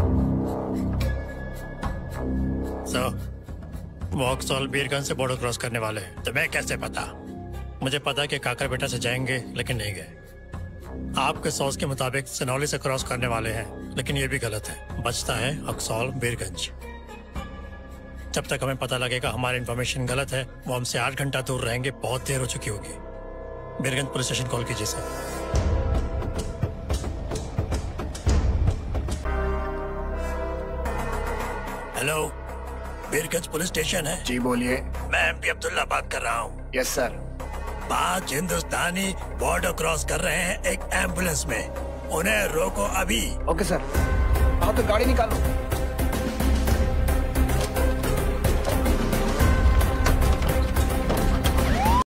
Vauxhall Birgunj से border cross करने वाले हैं। तुम्हें कैसे पता? मुझे पता है कि काकर बेटा से जाएंगे, लेकिन नहीं गए। आपके सोच के मुताबिक सनौली से क्रॉस करने वाले हैं, लेकिन ये भी गलत है। बचता है वॉक्सहॉल बीरगंज। जब तक हमें पता लगेगा हमारी इन्फॉर्मेशन गलत है, वो हमसे 8 घंटा दूर रहेंगे। बहुत देर हो चुकी होगी। बीरगंज पुलिस स्टेशन कॉल कीजिए sir. Hello, Birgunj police station है? जी बोलिए। मैं एमपी अब्दुल्ला बात कर रहा हूँ। Yes sir. 5 Hindustani border cross कर रहे हैं एक एम्बुलेंस में। उन्हें रोको अभी। Okay sir. आओ तो गाड़ी निकालो।